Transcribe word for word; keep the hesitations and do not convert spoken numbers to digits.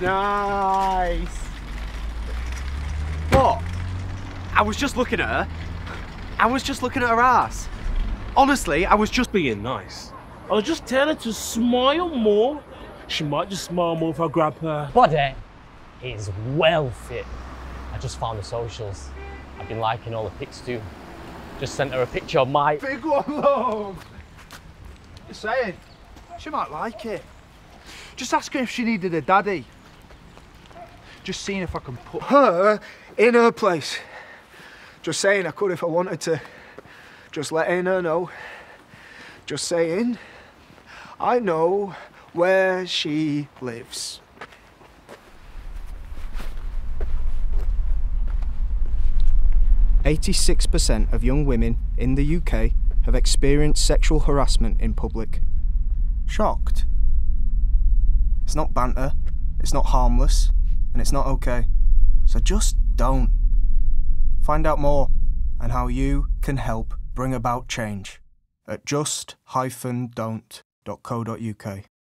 Nice. What? I was just looking at her. I was just looking at her ass. Honestly, I was just being nice. I was just telling her to smile more. She might just smile more if I grab her. Body is well fit. I just found the socials. I've been liking all the pics too. Just sent her a picture of my... Big one, love! Just saying, she might like it. Just ask her if she needed a daddy. Just seeing if I can put her in her place. Just saying I could if I wanted to. Just letting her know. Just saying, I know where she lives. eighty-six percent of young women in the U K have experienced sexual harassment in public. Shocked? It's not banter, it's not harmless, and it's not okay. So just don't. Find out more and how you can help bring about change at just dash don't dot co dot U K.